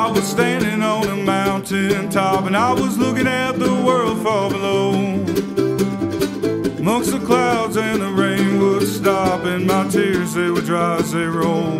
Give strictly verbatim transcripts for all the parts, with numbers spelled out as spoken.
I was standing on a mountain top and I was looking at the world far below. Amongst the clouds and the rain would stop, and my tears, they would dry as they roll.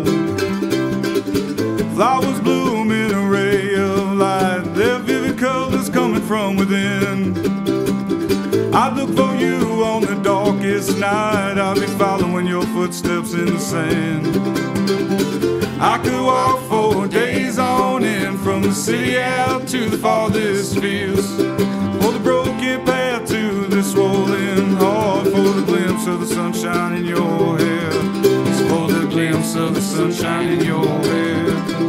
Flowers bloom in a ray of light, their vivid colors coming from within. I'd look for you on the darkest night, I'd be following your footsteps in the sand. I could walk for days on end, from the city out to the farthest fields, for the broken path to the swollen heart, for the glimpse of the sunshine in your hair, it's for the glimpse of the sunshine in your hair.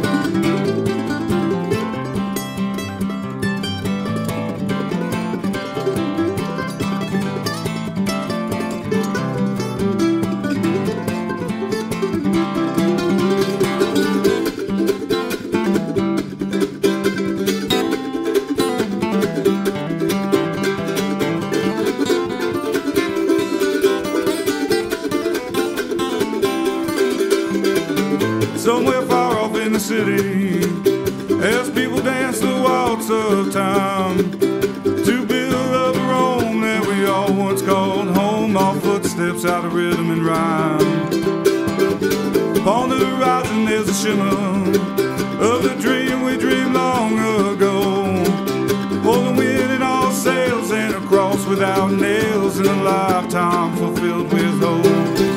Somewhere far off in the city, as people dance the waltz of time, to build up a Rome that we all once called home, our footsteps out of rhythm and rhyme. Upon the horizon there's a shimmer of the dream we dreamed long ago, for the wind in all sails and a cross without nails, and a lifetime fulfilled with hope.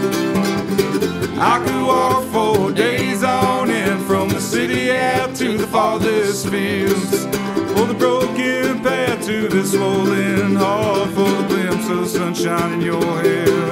I could walk for days on end, from the city out to the farthest fields, for the broken path to the swollen heart, for the glimpse of the sunshine in your hair.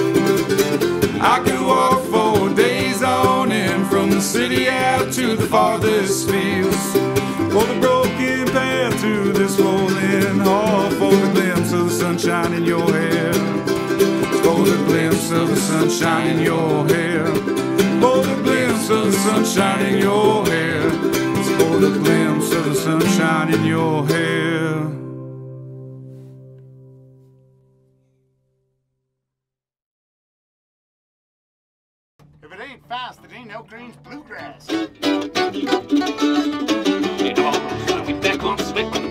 I could walk for days on end, from the city out to the farthest fields, for the broken path to the swollen heart, for the glimpse of the sunshine in your hair. For the glimpse of the sunshine in your hair, for the glimpse of the sunshine in your hair, it's for the glimpse of the sunshine in your hair. If it ain't fast, it ain't Elk Range Bluegrass. It all, get back on slick with the